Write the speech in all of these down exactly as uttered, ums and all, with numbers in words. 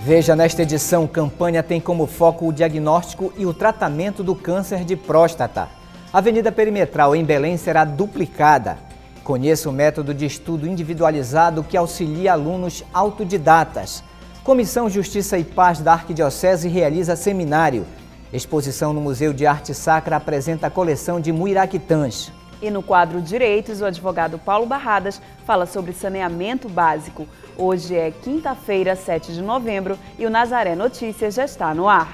Veja nesta edição, campanha tem como foco o diagnóstico e o tratamento do câncer de próstata. A Avenida Perimetral em Belém será duplicada. Conheça o método de estudo individualizado que auxilia alunos autodidatas. Comissão Justiça e Paz da Arquidiocese realiza seminário. Exposição no Museu de Arte Sacra apresenta a coleção de Muiraquitãs. E no quadro Direitos, o advogado Paulo Barradas fala sobre saneamento básico. Hoje é quinta-feira, sete de novembro, e o Nazaré Notícias já está no ar.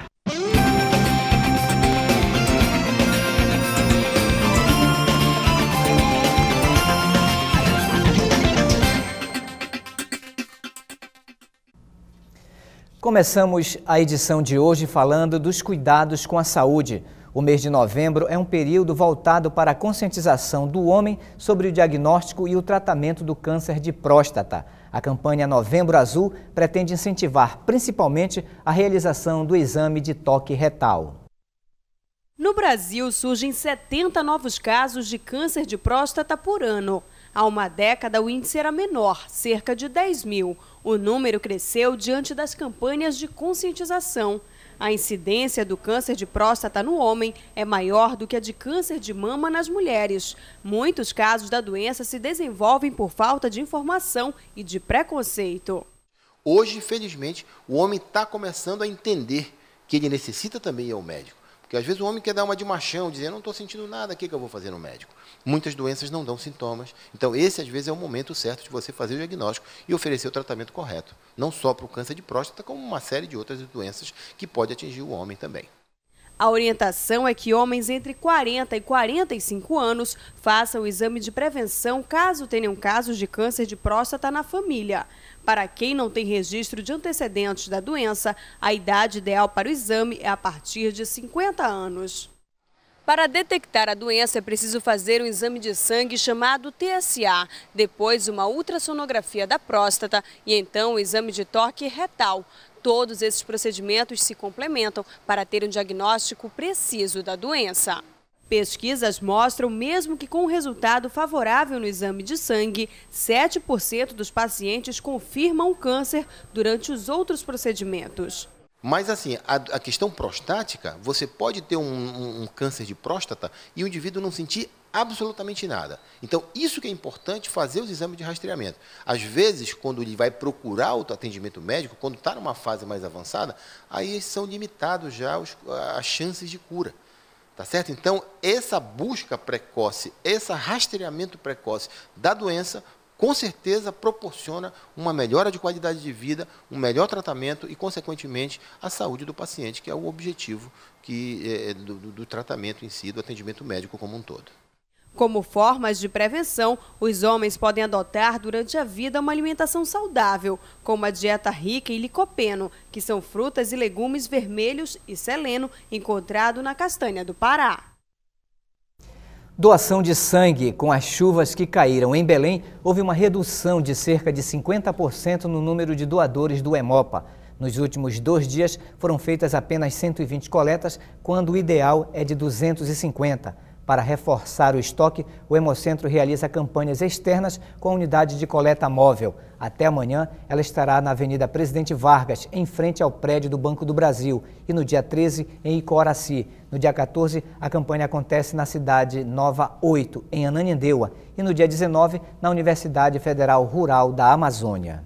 Começamos a edição de hoje falando dos cuidados com a saúde. O mês de novembro é um período voltado para a conscientização do homem sobre o diagnóstico e o tratamento do câncer de próstata. A campanha Novembro Azul pretende incentivar principalmente a realização do exame de toque retal. No Brasil, surgem setenta novos casos de câncer de próstata por ano. Há uma década, o índice era menor, cerca de dez mil. O número cresceu diante das campanhas de conscientização. A incidência do câncer de próstata no homem é maior do que a de câncer de mama nas mulheres. Muitos casos da doença se desenvolvem por falta de informação e de preconceito. Hoje, infelizmente, o homem está começando a entender que ele necessita também ir ao médico. Porque às vezes o homem quer dar uma de machão, dizendo, não estou sentindo nada, o que, que eu vou fazer no médico? Muitas doenças não dão sintomas. Então, esse, às vezes, é o momento certo de você fazer o diagnóstico e oferecer o tratamento correto. Não só para o câncer de próstata, como uma série de outras doenças que pode atingir o homem também. A orientação é que homens entre quarenta e quarenta e cinco anos façam o exame de prevenção caso tenham casos de câncer de próstata na família. Para quem não tem registro de antecedentes da doença, a idade ideal para o exame é a partir de cinquenta anos. Para detectar a doença é preciso fazer um exame de sangue chamado T S A, depois uma ultrassonografia da próstata e então o exame de toque retal. Todos esses procedimentos se complementam para ter um diagnóstico preciso da doença. Pesquisas mostram, mesmo que com um resultado favorável no exame de sangue, sete por cento dos pacientes confirmam o câncer durante os outros procedimentos. Mas assim, a, a questão prostática, você pode ter um, um, um câncer de próstata e o indivíduo não sentir absolutamente nada. Então, isso que é importante, fazer os exames de rastreamento. Às vezes, quando ele vai procurar o atendimento médico, quando está numa fase mais avançada, aí são limitados já os, as chances de cura. Tá certo? Então, essa busca precoce, esse rastreamento precoce da doença, com certeza proporciona uma melhora de qualidade de vida, um melhor tratamento e, consequentemente, a saúde do paciente, que é o objetivo que, é, do, do tratamento em si, do atendimento médico como um todo. Como formas de prevenção, os homens podem adotar durante a vida uma alimentação saudável, como a dieta rica em licopeno, que são frutas e legumes vermelhos, e seleno, encontrado na castanha do Pará. Doação de sangue. Com as chuvas que caíram em Belém, houve uma redução de cerca de cinquenta por cento no número de doadores do Hemopa. Nos últimos dois dias foram feitas apenas cento e vinte coletas, quando o ideal é de duzentos e cinquenta. Para reforçar o estoque, o Hemocentro realiza campanhas externas com a unidade de coleta móvel. Até amanhã, ela estará na Avenida Presidente Vargas, em frente ao prédio do Banco do Brasil. E no dia treze, em Icoraci. No dia quatorze, a campanha acontece na cidade Nova oito, em Ananindeua. E no dia dezenove, na Universidade Federal Rural da Amazônia.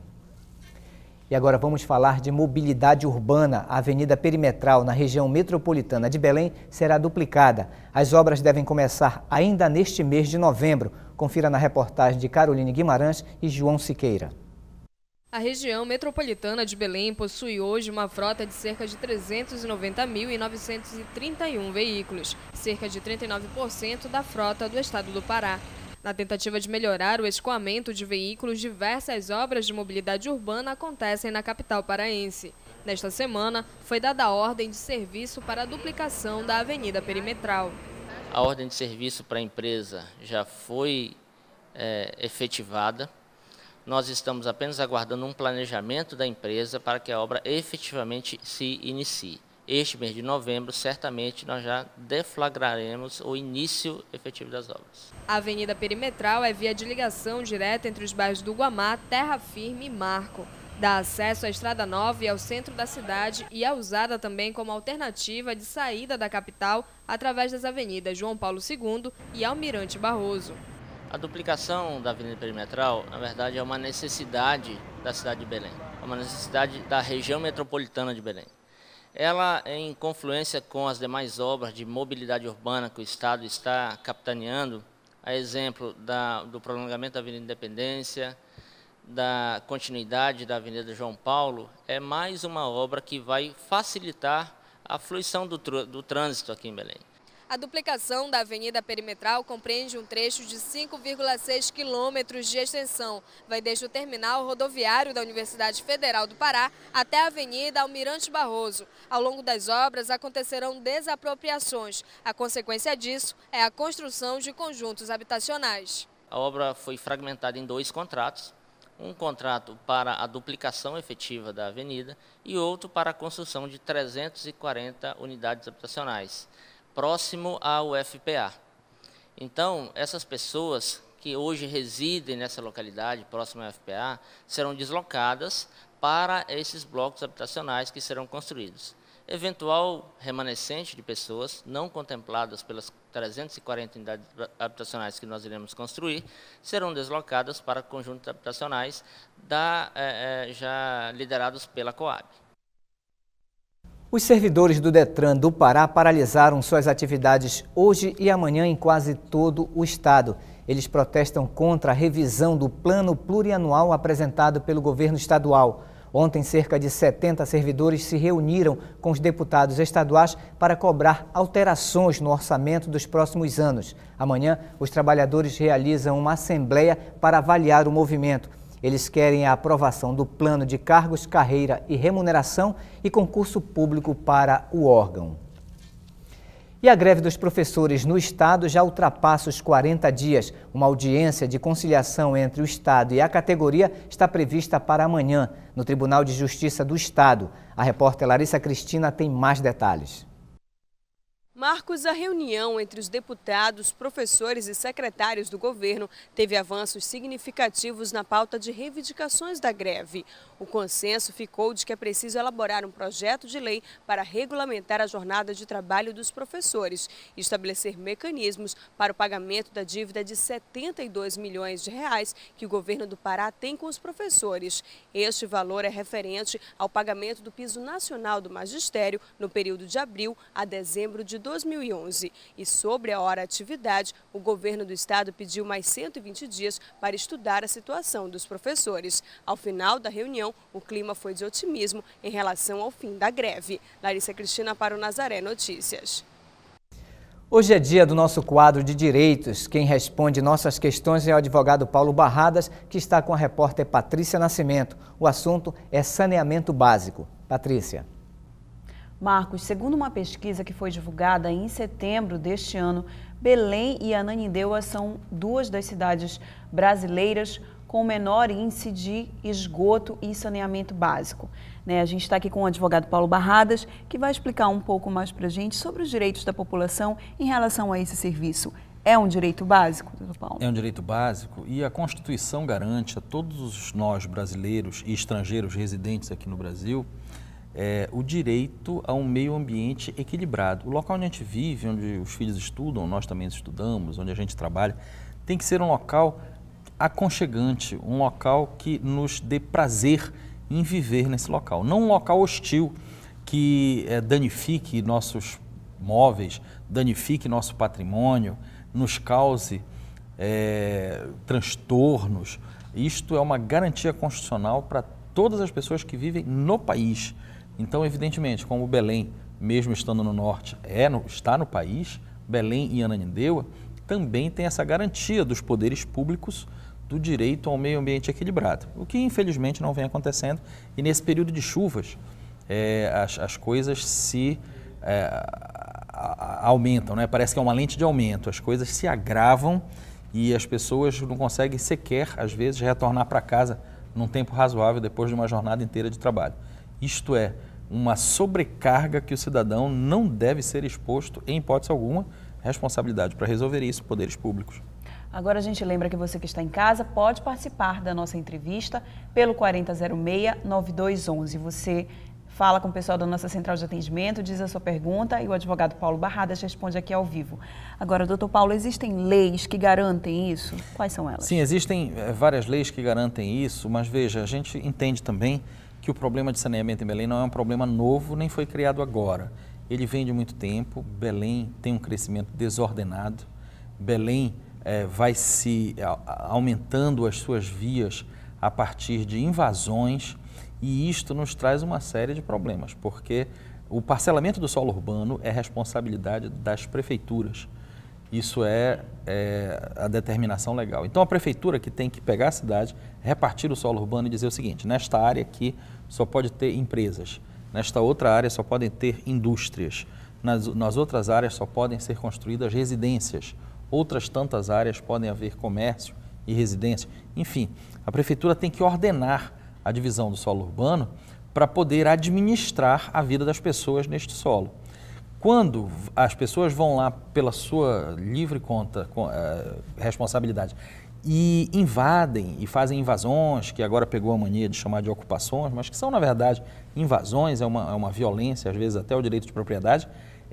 E agora vamos falar de mobilidade urbana. A Avenida Perimetral, na região metropolitana de Belém, será duplicada. As obras devem começar ainda neste mês de novembro. Confira na reportagem de Caroline Guimarães e João Siqueira. A região metropolitana de Belém possui hoje uma frota de cerca de trezentos e noventa mil novecentos e trinta e um veículos, cerca de trinta e nove por cento da frota do estado do Pará. Na tentativa de melhorar o escoamento de veículos, diversas obras de mobilidade urbana acontecem na capital paraense. Nesta semana, foi dada a ordem de serviço para a duplicação da Avenida Perimetral. A ordem de serviço para a empresa já foi é, efetivada. Nós estamos apenas aguardando um planejamento da empresa para que a obra efetivamente se inicie. Este mês de novembro, certamente, nós já deflagraremos o início efetivo das obras. A Avenida Perimetral é via de ligação direta entre os bairros do Guamá, Terra Firme e Marco. Dá acesso à Estrada Nova e ao centro da cidade e é usada também como alternativa de saída da capital através das avenidas João Paulo segundo e Almirante Barroso. A duplicação da Avenida Perimetral, na verdade, é uma necessidade da cidade de Belém, é uma necessidade da região metropolitana de Belém. Ela, em confluência com as demais obras de mobilidade urbana que o Estado está capitaneando, a exemplo da, do prolongamento da Avenida Independência, da continuidade da Avenida João Paulo, é mais uma obra que vai facilitar a fluição do, do trânsito aqui em Belém. A duplicação da Avenida Perimetral compreende um trecho de cinco vírgula seis quilômetros de extensão. Vai desde o terminal rodoviário da Universidade Federal do Pará até a Avenida Almirante Barroso. Ao longo das obras acontecerão desapropriações. A consequência disso é a construção de conjuntos habitacionais. A obra foi fragmentada em dois contratos. Um contrato para a duplicação efetiva da avenida e outro para a construção de trezentas e quarenta unidades habitacionais, próximo à U F P A. Então, essas pessoas que hoje residem nessa localidade, próximo à U F P A, serão deslocadas para esses blocos habitacionais que serão construídos. Eventual remanescente de pessoas não contempladas pelas trezentas e quarenta unidades habitacionais que nós iremos construir, serão deslocadas para conjuntos habitacionais da, eh, eh, já liderados pela Coab. Os servidores do Detran do Pará paralisaram suas atividades hoje e amanhã em quase todo o estado. Eles protestam contra a revisão do plano plurianual apresentado pelo governo estadual. Ontem, cerca de setenta servidores se reuniram com os deputados estaduais para cobrar alterações no orçamento dos próximos anos. Amanhã, os trabalhadores realizam uma assembleia para avaliar o movimento. Eles querem a aprovação do plano de cargos, carreira e remuneração e concurso público para o órgão. E a greve dos professores no Estado já ultrapassa os quarenta dias. Uma audiência de conciliação entre o Estado e a categoria está prevista para amanhã, no Tribunal de Justiça do Estado. A repórter Larissa Cristina tem mais detalhes. Marcos, a reunião entre os deputados, professores e secretários do governo teve avanços significativos na pauta de reivindicações da greve. O consenso ficou de que é preciso elaborar um projeto de lei para regulamentar a jornada de trabalho dos professores e estabelecer mecanismos para o pagamento da dívida de setenta e dois milhões de reais que o governo do Pará tem com os professores. Este valor é referente ao pagamento do piso nacional do magistério no período de abril a dezembro de dois mil e onze. E sobre a hora atividade, o governo do estado pediu mais cento e vinte dias para estudar a situação dos professores. Ao final da reunião, o clima foi de otimismo em relação ao fim da greve. Larissa Cristina para o Nazaré Notícias. Hoje é dia do nosso quadro de direitos. Quem responde nossas questões é o advogado Paulo Barradas, que está com a repórter Patrícia Nascimento. O assunto é saneamento básico. Patrícia. Marcos, segundo uma pesquisa que foi divulgada em setembro deste ano, Belém e Ananindeua são duas das cidades brasileiras com menor índice de esgoto e saneamento básico. Né, a gente está aqui com o advogado Paulo Barradas, que vai explicar um pouco mais para a gente sobre os direitos da população em relação a esse serviço. É um direito básico, doutor Paulo? É um direito básico e a Constituição garante a todos nós brasileiros e estrangeiros residentes aqui no Brasil É, o direito a um meio ambiente equilibrado. O local onde a gente vive, onde os filhos estudam, nós também estudamos, onde a gente trabalha, tem que ser um local aconchegante, um local que nos dê prazer em viver nesse local. Não um local hostil que é, danifique nossos móveis, danifique nosso patrimônio, nos cause é, transtornos. Isto é uma garantia constitucional para todas as pessoas que vivem no país. Então, evidentemente, como Belém, mesmo estando no norte, é no, está no país, Belém e Ananindeua também tem essa garantia dos poderes públicos do direito ao meio ambiente equilibrado, o que infelizmente não vem acontecendo. E nesse período de chuvas, é, as, as coisas se é, a, a, aumentam, né? Parece que é uma lente de aumento, as coisas se agravam e as pessoas não conseguem sequer, às vezes, retornar para casa num tempo razoável depois de uma jornada inteira de trabalho. Isto é uma sobrecarga que o cidadão não deve ser exposto em hipótese alguma. Responsabilidade para resolver isso, poderes públicos. Agora a gente lembra que você que está em casa pode participar da nossa entrevista pelo quarenta zero seis, nove dois um um. Você fala com o pessoal da nossa central de atendimento, diz a sua pergunta e o advogado Paulo Barradas responde aqui ao vivo. Agora, doutor Paulo, existem leis que garantem isso? Quais são elas? Sim, existem várias leis que garantem isso, mas veja, a gente entende também que o problema de saneamento em Belém não é um problema novo, nem foi criado agora. Ele vem de muito tempo, Belém tem um crescimento desordenado, Belém é, vai se a, aumentando as suas vias a partir de invasões, e isto nos traz uma série de problemas, porque o parcelamento do solo urbano é responsabilidade das prefeituras. Isso é, é a determinação legal. Então, a prefeitura que tem que pegar a cidade, repartir o solo urbano e dizer o seguinte: nesta área aqui só pode ter empresas, nesta outra área só podem ter indústrias, nas, nas outras áreas só podem ser construídas residências, outras tantas áreas podem haver comércio e residência. Enfim, a prefeitura tem que ordenar a divisão do solo urbano para poder administrar a vida das pessoas neste solo. Quando as pessoas vão lá pela sua livre conta, com, uh, responsabilidade, e invadem e fazem invasões, que agora pegou a mania de chamar de ocupações, mas que são, na verdade, invasões, é uma, é uma violência, às vezes até o direito de propriedade,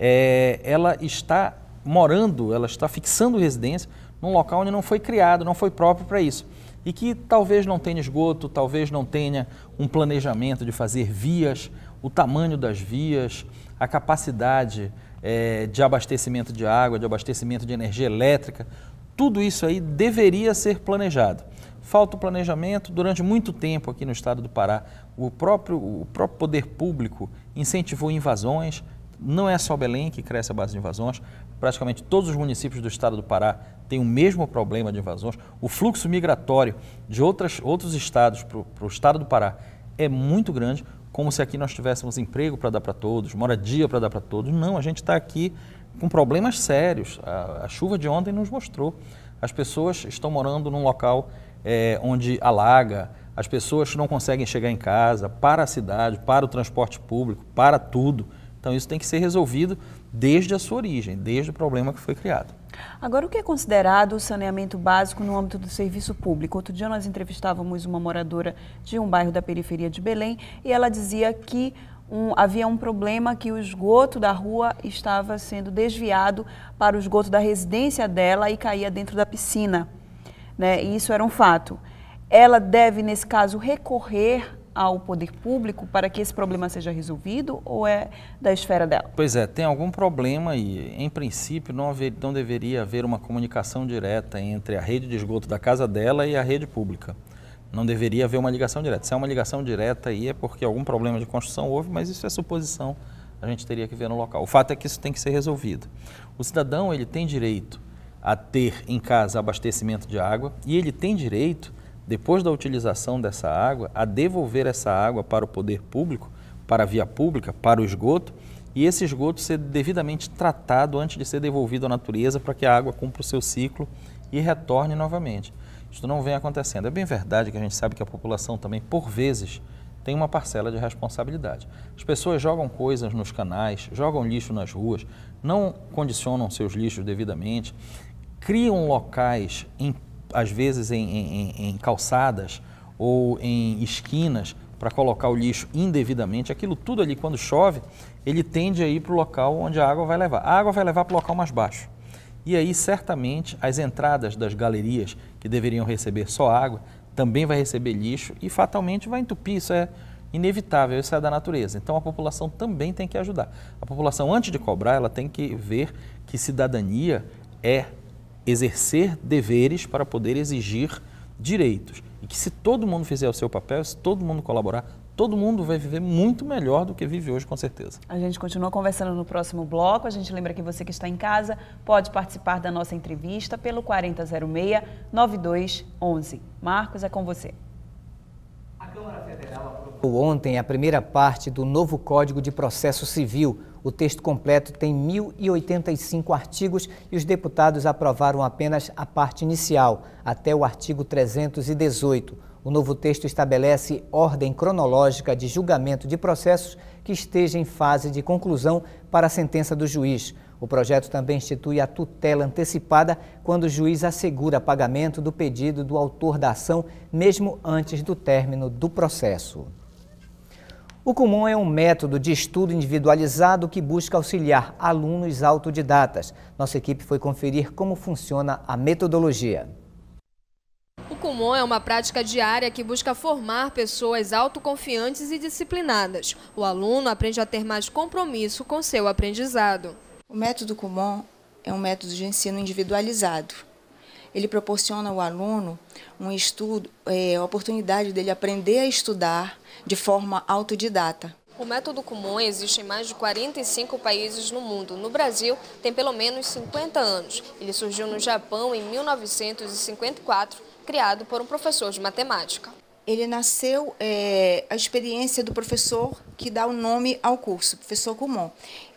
é, ela está morando, ela está fixando residência num local onde não foi criado, não foi próprio para isso. E que talvez não tenha esgoto, talvez não tenha um planejamento de fazer vias, o tamanho das vias, a capacidade é, de abastecimento de água, de abastecimento de energia elétrica, tudo isso aí deveria ser planejado. Falta o planejamento. Durante muito tempo aqui no estado do Pará, o próprio, o próprio poder público incentivou invasões. Não é só Belém que cresce a base de invasões, praticamente todos os municípios do estado do Pará têm o mesmo problema de invasões. O fluxo migratório de outras, outros estados para o estado do Pará é muito grande, como se aqui nós tivéssemos emprego para dar para todos, moradia para dar para todos. Não, a gente está aqui com problemas sérios. A, a chuva de ontem nos mostrou. As pessoas estão morando num local é, onde alaga, as pessoas não conseguem chegar em casa, para a cidade, para o transporte público, para tudo. Então isso tem que ser resolvido desde a sua origem, desde o problema que foi criado. Agora, o que é considerado saneamento básico no âmbito do serviço público? Outro dia nós entrevistávamos uma moradora de um bairro da periferia de Belém e ela dizia que um, havia um problema que o esgoto da rua estava sendo desviado para o esgoto da residência dela e caía dentro da piscina, né? E isso era um fato. Ela deve, nesse caso, recorrer ao poder público para que esse problema seja resolvido ou é da esfera dela? Pois é, tem algum problema e, em princípio, não, haver, não deveria haver uma comunicação direta entre a rede de esgoto da casa dela e a rede pública. Não deveria haver uma ligação direta. Se é uma ligação direta aí é porque algum problema de construção houve, mas isso é suposição, a gente teria que ver no local. O fato é que isso tem que ser resolvido. O cidadão, ele tem direito a ter em casa abastecimento de água e ele tem direito, depois da utilização dessa água, a devolver essa água para o poder público, para a via pública, para o esgoto, e esse esgoto ser devidamente tratado antes de ser devolvido à natureza para que a água cumpra o seu ciclo e retorne novamente. Isso não vem acontecendo. É bem verdade que a gente sabe que a população também, por vezes, tem uma parcela de responsabilidade. As pessoas jogam coisas nos canais, jogam lixo nas ruas, não condicionam seus lixos devidamente, criam locais em às vezes em, em, em calçadas ou em esquinas para colocar o lixo indevidamente. Aquilo tudo ali, quando chove, ele tende a ir para o local onde a água vai levar. A água vai levar para o local mais baixo. E aí, certamente, as entradas das galerias que deveriam receber só água, também vai receber lixo e fatalmente vai entupir. Isso é inevitável, isso é da natureza. Então, a população também tem que ajudar. A população, antes de cobrar, ela tem que ver que cidadania é exercer deveres para poder exigir direitos. E que se todo mundo fizer o seu papel, se todo mundo colaborar, todo mundo vai viver muito melhor do que vive hoje, com certeza. A gente continua conversando no próximo bloco. A gente lembra que você que está em casa pode participar da nossa entrevista pelo quarenta zero seis, nove dois um um. Marcos, é com você. A Câmara Federal aprovou ontem a primeira parte do novo Código de Processo Civil. O texto completo tem mil e oitenta e cinco artigos e os deputados aprovaram apenas a parte inicial, até o artigo trezentos e dezoito. O novo texto estabelece ordem cronológica de julgamento de processos que esteja em fase de conclusão para a sentença do juiz. O projeto também institui a tutela antecipada quando o juiz assegura pagamento do pedido do autor da ação, mesmo antes do término do processo. O Kumon é um método de estudo individualizado que busca auxiliar alunos autodidatas. Nossa equipe foi conferir como funciona a metodologia. O Kumon é uma prática diária que busca formar pessoas autoconfiantes e disciplinadas. O aluno aprende a ter mais compromisso com seu aprendizado. O método Kumon é um método de ensino individualizado. Ele proporciona ao aluno um estudo, é, a oportunidade dele aprender a estudar de forma autodidata. O método Kumon existe em mais de quarenta e cinco países no mundo. No Brasil, tem pelo menos cinquenta anos. Ele surgiu no Japão em mil novecentos e cinquenta e quatro, criado por um professor de matemática. Ele nasceu, é, a experiência do professor que dá o nome ao curso, professor Kumon.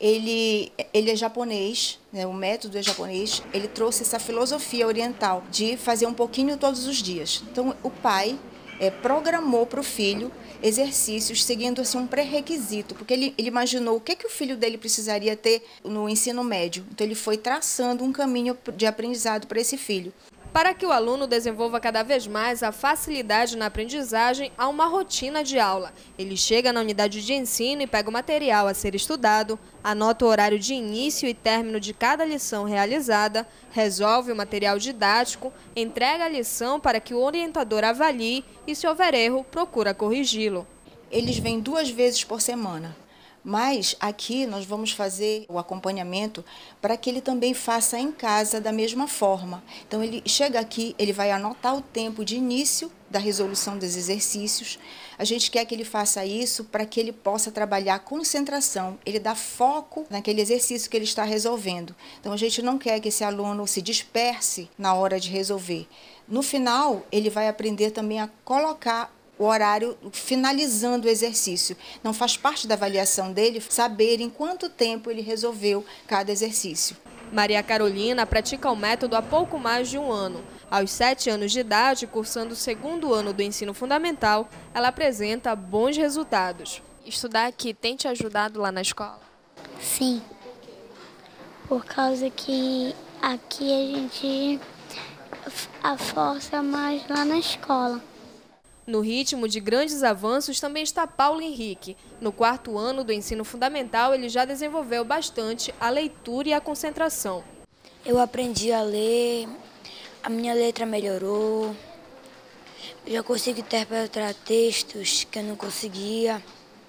Ele, ele é japonês, né, o método é japonês, ele trouxe essa filosofia oriental de fazer um pouquinho todos os dias. Então, o pai é, programou para o filho exercícios seguindo assim, um pré-requisito, porque ele, ele imaginou o que, que o filho dele precisaria ter no ensino médio. Então, ele foi traçando um caminho de aprendizado para esse filho. Para que o aluno desenvolva cada vez mais a facilidade na aprendizagem, há uma rotina de aula. Ele chega na unidade de ensino e pega o material a ser estudado, anota o horário de início e término de cada lição realizada, resolve o material didático, entrega a lição para que o orientador avalie e, se houver erro, procura corrigi-lo. Eles vêm duas vezes por semana. Mas aqui nós vamos fazer o acompanhamento para que ele também faça em casa da mesma forma. Então ele chega aqui, ele vai anotar o tempo de início da resolução dos exercícios. A gente quer que ele faça isso para que ele possa trabalhar concentração, ele dá foco naquele exercício que ele está resolvendo. Então a gente não quer que esse aluno se disperse na hora de resolver. No final, ele vai aprender também a colocar o horário finalizando o exercício. Não faz parte da avaliação dele saber em quanto tempo ele resolveu cada exercício. Maria Carolina pratica o método há pouco mais de um ano. Aos sete anos de idade, cursando o segundo ano do ensino fundamental, ela apresenta bons resultados. Estudar aqui tem te ajudado lá na escola? Sim, por causa que aqui a gente a força mais lá na escola. No ritmo de grandes avanços também está Paulo Henrique. No quarto ano do ensino fundamental, ele já desenvolveu bastante a leitura e a concentração. Eu aprendi a ler, a minha letra melhorou, eu já consigo interpretar textos que eu não conseguia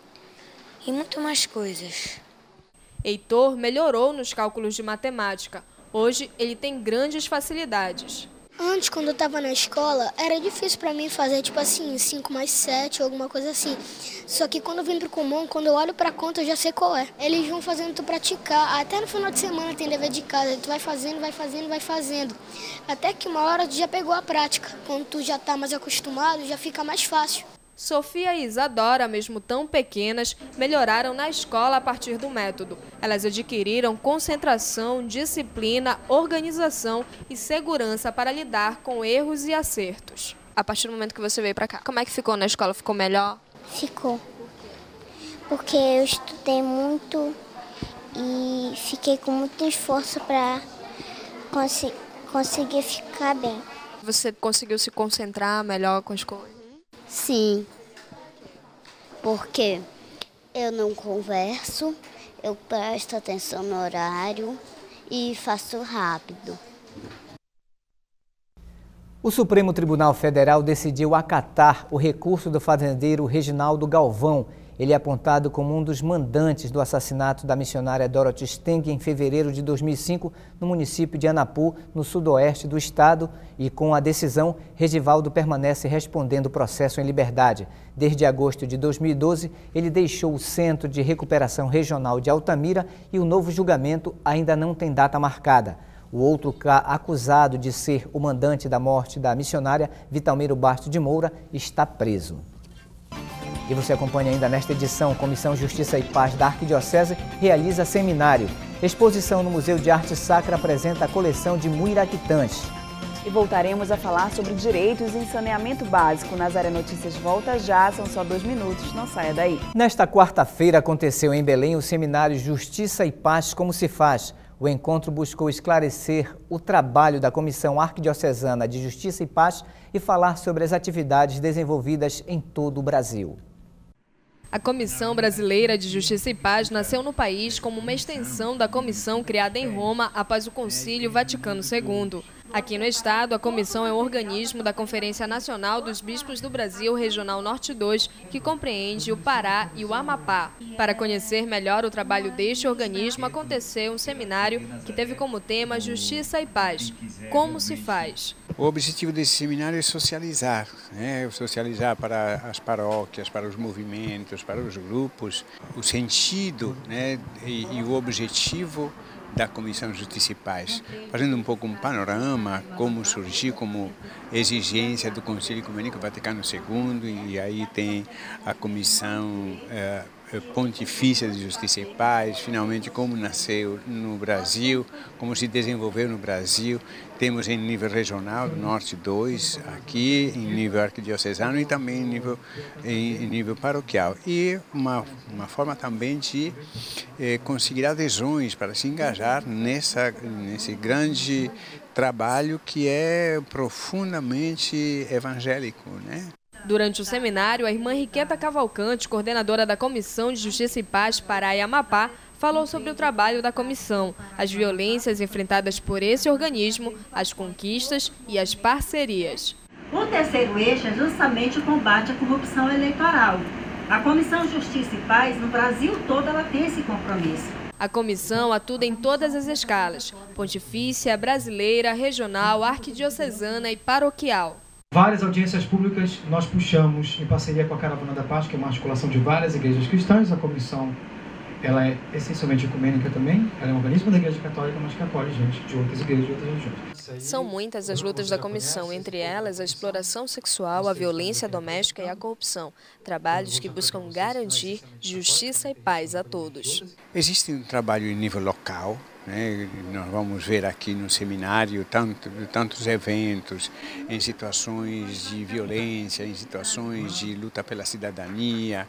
e muito mais coisas. Heitor melhorou nos cálculos de matemática. Hoje, ele tem grandes facilidades. Antes, quando eu estava na escola, era difícil para mim fazer, tipo assim, cinco mais sete ou alguma coisa assim. Só que quando eu vim pro Kumon, quando eu olho pra conta, eu já sei qual é. Eles vão fazendo tu praticar. Até no final de semana tem dever de casa. Tu vai fazendo, vai fazendo, vai fazendo. Até que uma hora tu já pegou a prática. Quando tu já tá mais acostumado, já fica mais fácil. Sofia e Isadora, mesmo tão pequenas, melhoraram na escola a partir do método. Elas adquiriram concentração, disciplina, organização e segurança para lidar com erros e acertos. A partir do momento que você veio para cá, como é que ficou na escola? Ficou melhor? Ficou. Porque eu estudei muito e fiquei com muito esforço para cons conseguir ficar bem. Você conseguiu se concentrar melhor com as coisas? Sim, porque eu não converso, eu presto atenção no horário e faço rápido. O Supremo Tribunal Federal decidiu acatar o recurso do fazendeiro Reginaldo Galvão. Ele é apontado como um dos mandantes do assassinato da missionária Dorothy Steng em fevereiro de dois mil e cinco, no município de Anapu, no sudoeste do estado, e com a decisão, Regivaldo permanece respondendo o processo em liberdade. Desde agosto de dois mil e doze, ele deixou o Centro de Recuperação Regional de Altamira e o novo julgamento ainda não tem data marcada. O outro acusado de ser o mandante da morte da missionária, Vitalmiro Bastos de Moura, está preso. E você acompanha ainda nesta edição, Comissão Justiça e Paz da Arquidiocese realiza seminário. Exposição no Museu de Arte Sacra apresenta a coleção de Muiraquitãs. E voltaremos a falar sobre direitos em saneamento básico. Nazaré Notícias volta já, são só dois minutos, não saia daí. Nesta quarta-feira aconteceu em Belém o seminário Justiça e Paz Como se Faz. O encontro buscou esclarecer o trabalho da Comissão Arquidiocesana de Justiça e Paz e falar sobre as atividades desenvolvidas em todo o Brasil. A Comissão Brasileira de Justiça e Paz nasceu no país como uma extensão da comissão criada em Roma após o Concílio Vaticano segundo. Aqui no estado, a comissão é um organismo da Conferência Nacional dos Bispos do Brasil Regional Norte dois, que compreende o Pará e o Amapá. Para conhecer melhor o trabalho deste organismo, aconteceu um seminário que teve como tema Justiça e Paz. Como se faz? O objetivo desse seminário é socializar, né? Socializar para as paróquias, para os movimentos, para os grupos, o sentido, né? e, e o objetivo da Comissão Justiça e Paz, fazendo um pouco um panorama, como surgiu como exigência do Concílio Ecumênico Vaticano segundo, e aí tem a Comissão eh, Pontifícia de Justiça e Paz, finalmente como nasceu no Brasil, como se desenvolveu no Brasil. Temos em nível regional, Norte dois, aqui em nível arquidiocesano e também em nível, em, em nível paroquial. E uma, uma forma também de eh, conseguir adesões para se engajar nessa, nesse grande trabalho que é profundamente evangélico, né? Durante o seminário, a irmã Riqueta Cavalcante, coordenadora da Comissão de Justiça e Paz Pará e Amapá, falou sobre o trabalho da comissão, as violências enfrentadas por esse organismo, as conquistas e as parcerias. O terceiro eixo é justamente o combate à corrupção eleitoral. A Comissão Justiça e Paz, no Brasil todo, ela tem esse compromisso. A comissão atua em todas as escalas, pontifícia, brasileira, regional, arquidiocesana e paroquial. Várias audiências públicas nós puxamos em parceria com a Caravana da Paz, que é uma articulação de várias igrejas cristãs. A comissão ela é essencialmente ecumênica também, ela é um organismo da Igreja Católica, mas que acolhe gente de outras igrejas e outras religiões. São muitas as lutas da comissão, entre elas a exploração sexual, a violência doméstica e a corrupção. Trabalhos que buscam garantir justiça e paz a todos. Existe um trabalho em nível local, né? Nós vamos ver aqui no seminário tanto, tantos eventos em situações de violência, em situações de luta pela cidadania,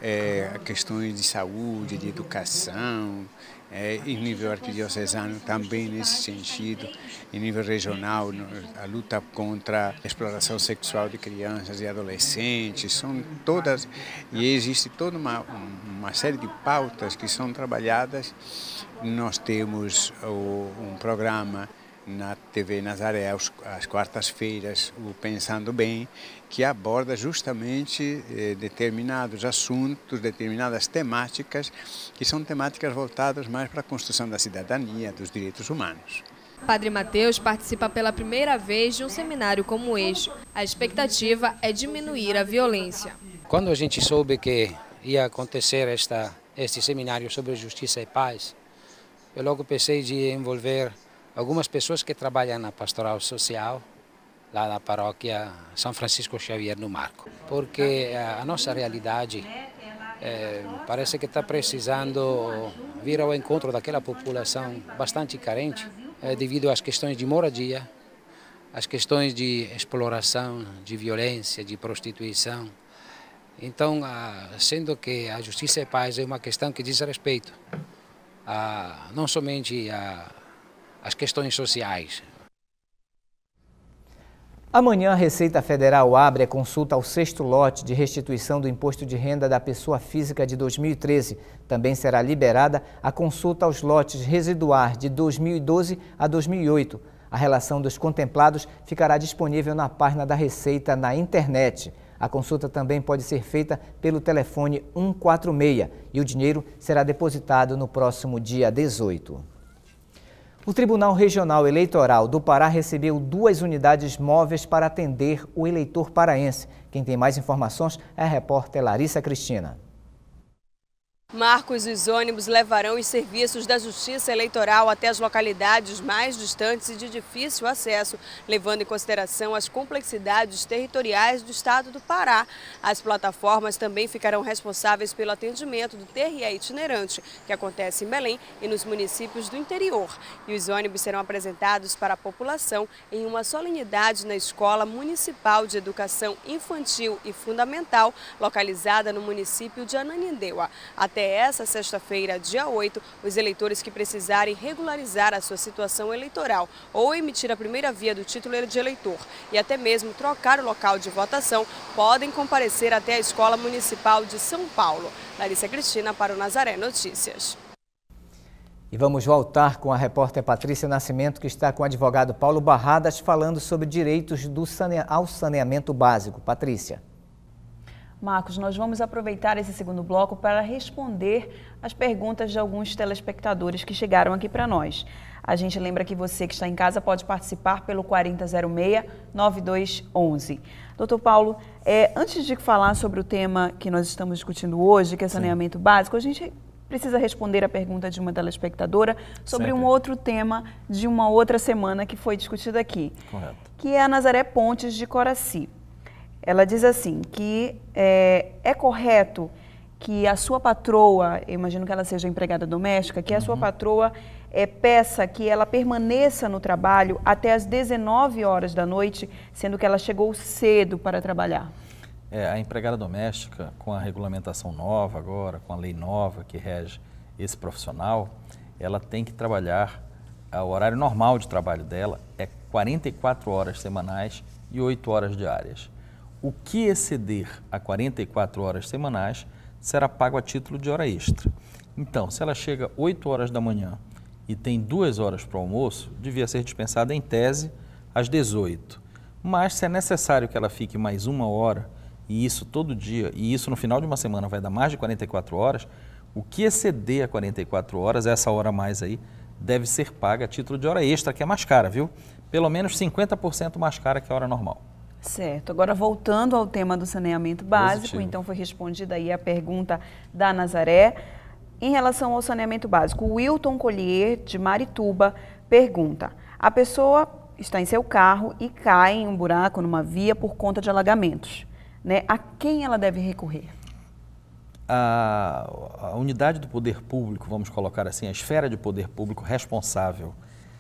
é, questões de saúde, de educação, é, em nível arquidiocesano também nesse sentido, em nível regional a luta contra a exploração sexual de crianças e adolescentes, são todas, e existe toda uma, uma série de pautas que são trabalhadas. Nós temos um programa na T V Nazaré, às quartas-feiras, o Pensando Bem, que aborda justamente eh, determinados assuntos, determinadas temáticas, que são temáticas voltadas mais para a construção da cidadania, dos direitos humanos. Padre Mateus participa pela primeira vez de um seminário como este. A expectativa é diminuir a violência. Quando a gente soube que ia acontecer esta, este seminário sobre justiça e paz, eu logo pensei de envolver algumas pessoas que trabalham na pastoral social, lá na paróquia São Francisco Xavier no Marco. Porque a nossa realidade é, parece que está precisando vir ao encontro daquela população bastante carente, é, devido às questões de moradia, às questões de exploração, de violência, de prostituição. Então, sendo que a justiça e paz é uma questão que diz respeito a, não somente às questões sociais. Amanhã a Receita Federal abre a consulta ao sexto lote de restituição do Imposto de Renda da Pessoa Física de dois mil e treze. Também será liberada a consulta aos lotes residuais de dois mil e doze a dois mil e oito. A relação dos contemplados ficará disponível na página da Receita na internet. A consulta também pode ser feita pelo telefone um quatro seis e o dinheiro será depositado no próximo dia dezoito. O Tribunal Regional Eleitoral do Pará recebeu duas unidades móveis para atender o eleitor paraense. Quem tem mais informações é a repórter Larissa Cristina. Marcos, os ônibus levarão os serviços da Justiça Eleitoral até as localidades mais distantes e de difícil acesso, levando em consideração as complexidades territoriais do estado do Pará. As plataformas também ficarão responsáveis pelo atendimento do T R E itinerante, que acontece em Belém e nos municípios do interior. E os ônibus serão apresentados para a população em uma solenidade na Escola Municipal de Educação Infantil e Fundamental, localizada no município de Ananindeua. Até essa sexta-feira, dia oito, os eleitores que precisarem regularizar a sua situação eleitoral ou emitir a primeira via do título de eleitor e até mesmo trocar o local de votação podem comparecer até a Escola Municipal de São Paulo. Larissa Cristina para o Nazaré Notícias. E vamos voltar com a repórter Patrícia Nascimento, que está com o advogado Paulo Barradas, falando sobre direitos do sane... ao saneamento básico. Patrícia. Marcos, nós vamos aproveitar esse segundo bloco para responder as perguntas de alguns telespectadores que chegaram aqui para nós. A gente lembra que você que está em casa pode participar pelo quarenta zero seis, nove dois um um. Doutor Paulo, é, antes de falar sobre o tema que nós estamos discutindo hoje, que é saneamento Sim. básico, a gente precisa responder a pergunta de uma telespectadora sobre Sempre. um outro tema de uma outra semana que foi discutido aqui, Correto. que é a Nazaré Pontes de Coraci. Ela diz assim, que é, é correto que a sua patroa, eu imagino que ela seja empregada doméstica, que a uhum. sua patroa é, peça que ela permaneça no trabalho até as dezenove horas da noite, sendo que ela chegou cedo para trabalhar. É, a empregada doméstica, com a regulamentação nova agora, com a lei nova que rege esse profissional, ela tem que trabalhar, o horário normal de trabalho dela é quarenta e quatro horas semanais e oito horas diárias. O que exceder a quarenta e quatro horas semanais será pago a título de hora extra. Então, se ela chega oito horas da manhã e tem duas horas para o almoço, devia ser dispensada em tese às dezoito. Mas se é necessário que ela fique mais uma hora, e isso todo dia, e isso no final de uma semana vai dar mais de quarenta e quatro horas, o que exceder a quarenta e quatro horas, essa hora a mais aí, deve ser paga a título de hora extra, que é mais cara, viu? Pelo menos cinquenta por cento mais cara que a hora normal. Certo. Agora, voltando ao tema do saneamento básico, Positivo. então foi respondida aí a pergunta da Nazaré. Em relação ao saneamento básico, o Wilton Collier, de Marituba, pergunta: a pessoa está em seu carro e cai em um buraco numa via por conta de alagamentos, né? A quem ela deve recorrer? A, a unidade do poder público, vamos colocar assim, a esfera de poder público responsável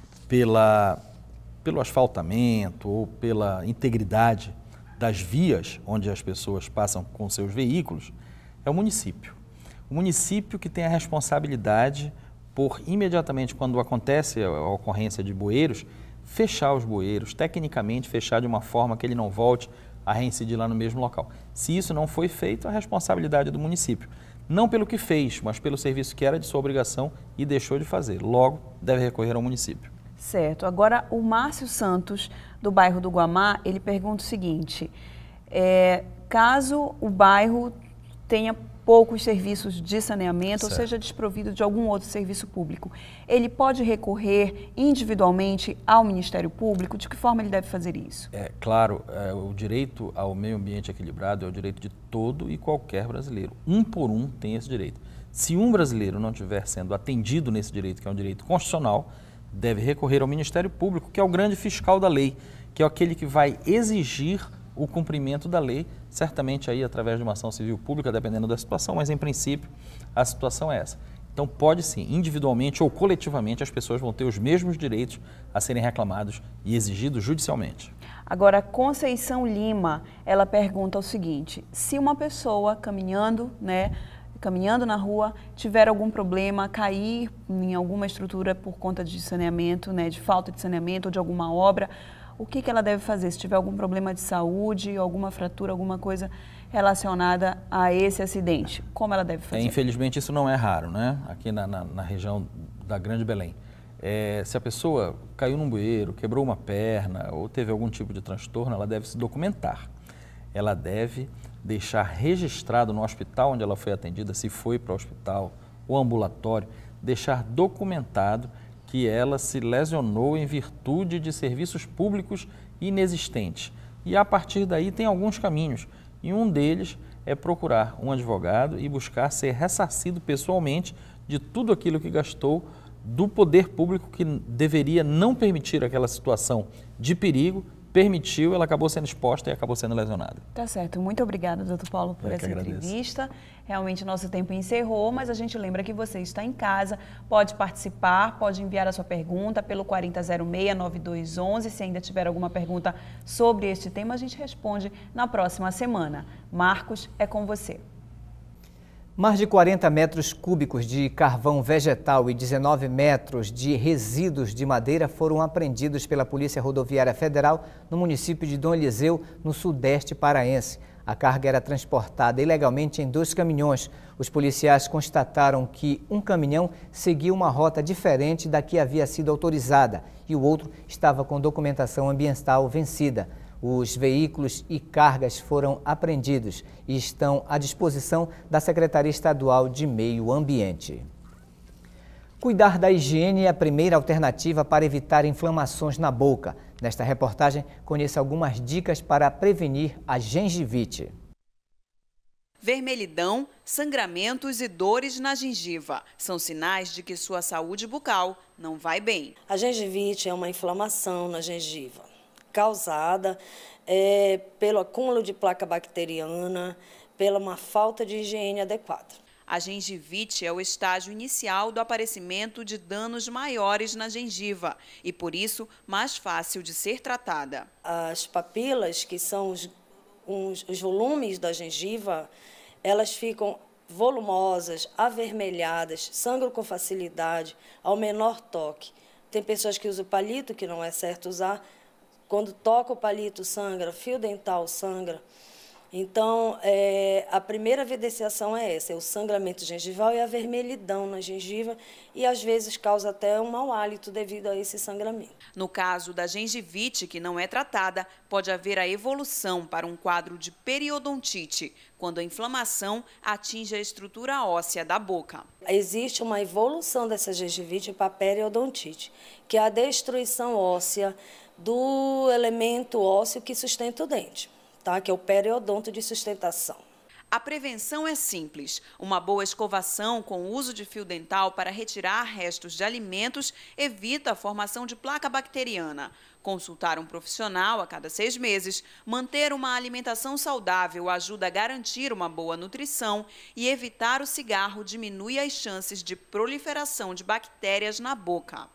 pela... pelo asfaltamento ou pela integridade das vias onde as pessoas passam com seus veículos, é o município. O município que tem a responsabilidade por, imediatamente, quando acontece a ocorrência de bueiros, fechar os bueiros, tecnicamente fechar de uma forma que ele não volte a reincidir lá no mesmo local. Se isso não foi feito, a responsabilidade é do município. Não pelo que fez, mas pelo serviço que era de sua obrigação e deixou de fazer. Logo, deve recorrer ao município. Certo. Agora, o Márcio Santos, do bairro do Guamá, ele pergunta o seguinte: é, caso o bairro tenha poucos serviços de saneamento, certo. ou seja desprovido de algum outro serviço público, ele pode recorrer individualmente ao Ministério Público? De que forma ele deve fazer isso? É claro, é, o direito ao meio ambiente equilibrado é o direito de todo e qualquer brasileiro. Um por um tem esse direito. Se um brasileiro não estiver sendo atendido nesse direito, que é um direito constitucional, deve recorrer ao Ministério Público, que é o grande fiscal da lei, que é aquele que vai exigir o cumprimento da lei, certamente aí através de uma ação civil pública, dependendo da situação, mas em princípio a situação é essa. Então pode sim, individualmente ou coletivamente, as pessoas vão ter os mesmos direitos a serem reclamados e exigidos judicialmente. Agora, Conceição Lima, ela pergunta o seguinte: se uma pessoa caminhando, né, caminhando na rua, tiver algum problema, cair em alguma estrutura por conta de saneamento, né, de falta de saneamento ou de alguma obra, o que, que ela deve fazer? Se tiver algum problema de saúde, alguma fratura, alguma coisa relacionada a esse acidente, como ela deve fazer? É, infelizmente isso não é raro, né? Aqui na, na, na região da Grande Belém. É, se a pessoa caiu num bueiro, quebrou uma perna ou teve algum tipo de transtorno, ela deve se documentar. Ela deve deixar registrado no hospital onde ela foi atendida, se foi para o hospital ou ambulatório, deixar documentado que ela se lesionou em virtude de serviços públicos inexistentes. E a partir daí tem alguns caminhos, e um deles é procurar um advogado e buscar ser ressarcido pessoalmente de tudo aquilo que gastou do poder público que deveria não permitir aquela situação de perigo, permitiu, ela acabou sendo exposta e acabou sendo lesionada. Tá certo. Muito obrigada, doutor Paulo, por Eu essa que agradeço. entrevista. Realmente, nosso tempo encerrou, mas a gente lembra que você está em casa, pode participar, pode enviar a sua pergunta pelo quatro zero zero seis, nove dois um um. Se ainda tiver alguma pergunta sobre este tema, a gente responde na próxima semana. Marcos, é com você. Mais de quarenta metros cúbicos de carvão vegetal e dezenove metros de resíduos de madeira foram apreendidos pela Polícia Rodoviária Federal no município de Dom Eliseu, no sudeste paraense. A carga era transportada ilegalmente em dois caminhões. Os policiais constataram que um caminhão seguia uma rota diferente da que havia sido autorizada e o outro estava com documentação ambiental vencida. Os veículos e cargas foram apreendidos e estão à disposição da Secretaria Estadual de Meio Ambiente. Cuidar da higiene é a primeira alternativa para evitar inflamações na boca. Nesta reportagem, conheça algumas dicas para prevenir a gengivite. Vermelhidão, sangramentos e dores na gengiva são sinais de que sua saúde bucal não vai bem. A gengivite é uma inflamação na gengiva, causada é, pelo acúmulo de placa bacteriana, pela uma falta de higiene adequada. A gengivite é o estágio inicial do aparecimento de danos maiores na gengiva e, por isso, mais fácil de ser tratada. As papilas, que são os, os, os volumes da gengiva, elas ficam volumosas, avermelhadas, sangram com facilidade, ao menor toque. Tem pessoas que usam palito, que não é certo usar. Quando toca o palito, sangra, fio dental sangra. Então, é, a primeira evidenciação é essa, é o sangramento gengival e a vermelhidão na gengiva e, às vezes, causa até um mau hálito devido a esse sangramento. No caso da gengivite, que não é tratada, pode haver a evolução para um quadro de periodontite, quando a inflamação atinge a estrutura óssea da boca. Existe uma evolução dessa gengivite para a periodontite, que é a destruição óssea do elemento ósseo que sustenta o dente. Tá? Que é o periodonto de sustentação. A prevenção é simples. Uma boa escovação com o uso de fio dental para retirar restos de alimentos evita a formação de placa bacteriana. Consultar um profissional a cada seis meses, manter uma alimentação saudável ajuda a garantir uma boa nutrição e evitar o cigarro diminui as chances de proliferação de bactérias na boca.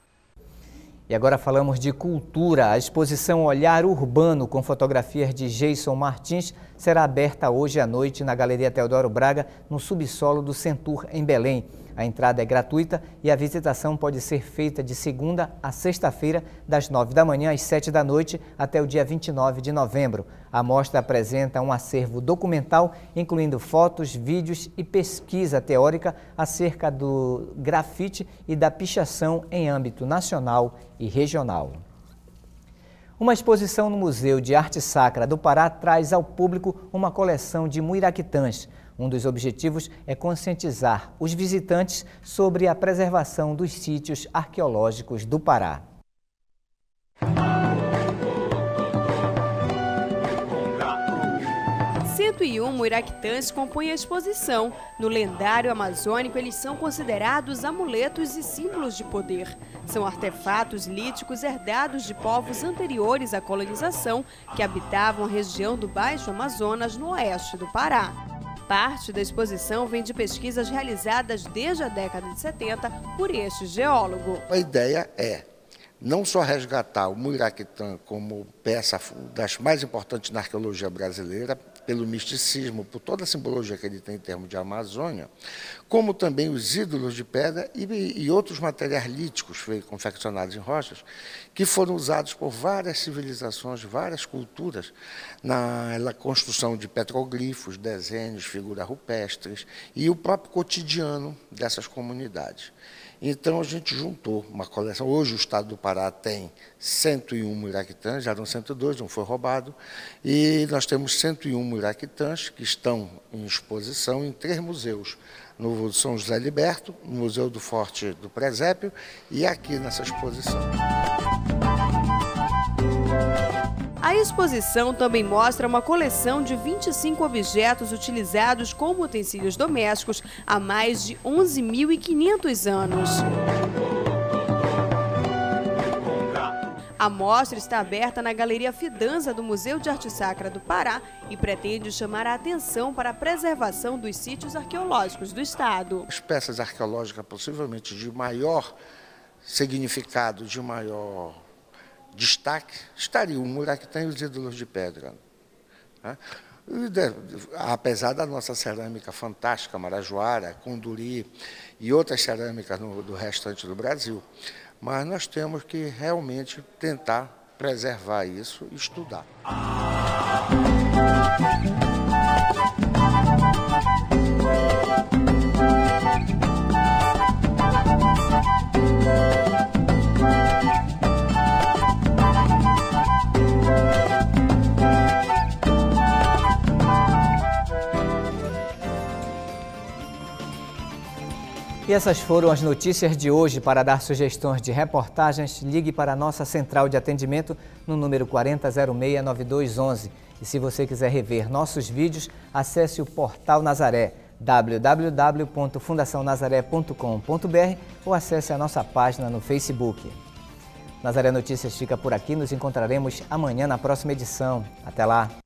E agora falamos de cultura. A exposição Olhar Urbano, com fotografias de Geison Martins, será aberta hoje à noite na Galeria Teodoro Braga, no subsolo do Centur, em Belém. A entrada é gratuita e a visitação pode ser feita de segunda a sexta-feira, das nove da manhã às sete da noite, até o dia vinte e nove de novembro. A mostra apresenta um acervo documental, incluindo fotos, vídeos e pesquisa teórica acerca do grafite e da pichação em âmbito nacional e regional. Uma exposição no Museu de Arte Sacra do Pará traz ao público uma coleção de muiraquitãs. Um dos objetivos é conscientizar os visitantes sobre a preservação dos sítios arqueológicos do Pará. cento e um muiraquitãs compõem a exposição. No lendário amazônico, eles são considerados amuletos e símbolos de poder. São artefatos líticos herdados de povos anteriores à colonização que habitavam a região do Baixo Amazonas, no oeste do Pará. Parte da exposição vem de pesquisas realizadas desde a década de setenta por este geólogo. A ideia é não só resgatar o muiraquitã como peça das mais importantes na arqueologia brasileira, pelo misticismo, por toda a simbologia que ele tem em termos de Amazônia, como também os ídolos de pedra e, e outros materiais líticos confeccionados em rochas, que foram usados por várias civilizações, várias culturas, na, na construção de petroglifos, desenhos, figuras rupestres e o próprio cotidiano dessas comunidades. Então, a gente juntou uma coleção. Hoje, o estado do Pará tem cento e um muiraquitãs, já eram cento e dois, um foi roubado, e nós temos cento e um muiraquitãs que estão em exposição em três museus, no São José Liberto, no Museu do Forte do Presépio e aqui nessa exposição. A exposição também mostra uma coleção de vinte e cinco objetos utilizados como utensílios domésticos há mais de onze mil e quinhentos anos. A mostra está aberta na Galeria Fidanza do Museu de Arte Sacra do Pará e pretende chamar a atenção para a preservação dos sítios arqueológicos do estado. As peças arqueológicas possivelmente de maior significado, de maior destaque, estariam o Muraquitã e os ídolos de pedra. Né? E de, apesar da nossa cerâmica fantástica, marajoara, conduri e outras cerâmicas no, do restante do Brasil, mas nós temos que realmente tentar preservar isso e estudar. E essas foram as notícias de hoje. Para dar sugestões de reportagens, ligue para a nossa central de atendimento no número quarenta zero seis, nove dois um um. E se você quiser rever nossos vídeos, acesse o Portal Nazaré, w w w ponto fundação nazaré ponto com ponto b r, ou acesse a nossa página no Facebook. Nazaré Notícias fica por aqui, nos encontraremos amanhã na próxima edição. Até lá!